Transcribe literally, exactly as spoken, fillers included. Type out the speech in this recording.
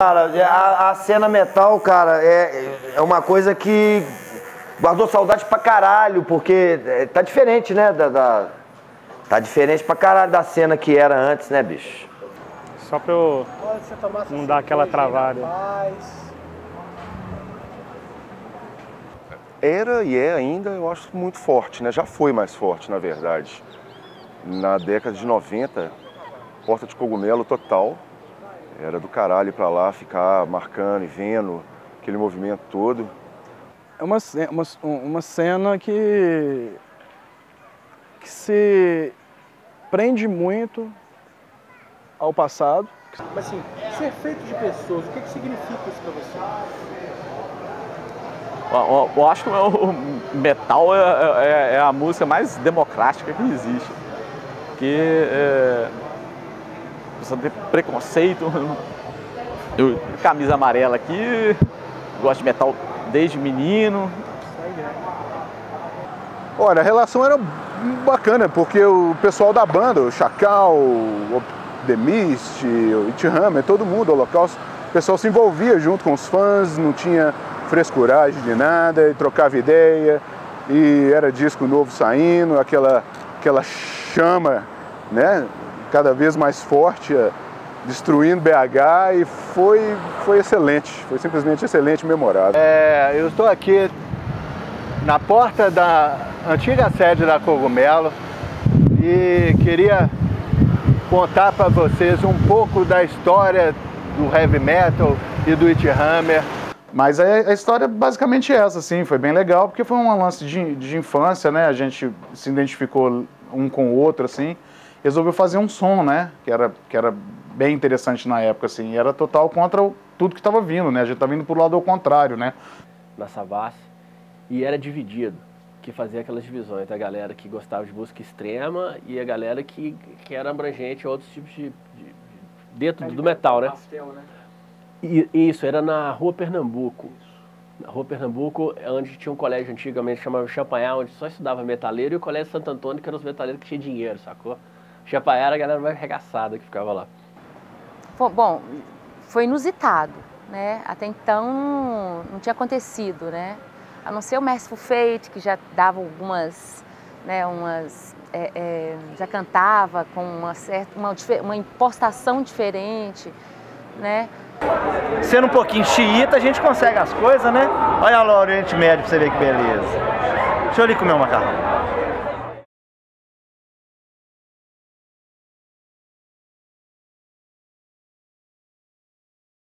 Cara, a, a cena metal, cara, é, é uma coisa que guardou saudade pra caralho, porque tá diferente, né? Da, da, tá diferente pra caralho da cena que era antes, né, bicho? Só pra eu não dar aquela travada. Era e é ainda, eu acho, muito forte, né? Já foi mais forte, na verdade. Na década de noventa, Porta de Cogumelo total. Era do caralho ir pra lá, ficar marcando e vendo aquele movimento todo. É uma, uma, uma cena que, que se prende muito ao passado. Mas assim, ser feito de pessoas, o que, que significa isso pra você? Eu, eu acho que o metal é, é, é a música mais democrática que existe. Porque é, você tem preconceito. Eu, camisa amarela aqui, gosto de metal desde menino. Olha, a relação era bacana, porque o pessoal da banda, o Chacal, o The Mist, o It Hammer, todo mundo, o Holocausto, o pessoal se envolvia junto com os fãs, não tinha frescuragem de nada, e trocava ideia, e era disco novo saindo, aquela, aquela chama, né, cada vez mais forte, destruindo B H, e foi, foi excelente, foi simplesmente excelente e memorável. É, eu estou aqui na porta da antiga sede da Cogumelo e queria contar para vocês um pouco da história do heavy metal e do It Hammer. Mas a, a história basicamente é essa, assim, foi bem legal, porque foi um lance de, de infância, né, a gente se identificou um com o outro, assim, resolveu fazer um som, né, que era, que era bem interessante na época, assim, e era total contra o, tudo que estava vindo, né, a gente estava vindo pro lado ao contrário, né. Na Savassi, e era dividido, que fazia aquelas divisões, a galera que gostava de música extrema e a galera que, que era abrangente a outros tipos de, de, de dentro do metal, né. Pastel, né? E, isso, era na Rua Pernambuco. Na Rua Pernambuco, onde tinha um colégio antigamente chamado Champagnat, onde só estudava metaleiro, e o Colégio Santo Antônio, que eram os metaleiros que tinham dinheiro, sacou? Champagnat era a galera mais arregaçada que ficava lá. Bom, foi inusitado, né? Até então não tinha acontecido, né? A não ser o Mercyful Fate, que já dava algumas, né, umas, é, é, já cantava com uma certa, uma, uma impostação diferente, né? Sendo um pouquinho xiita, a gente consegue as coisas, né? Olha lá o Oriente Médio pra você ver que beleza. Deixa eu ali comer um macarrão.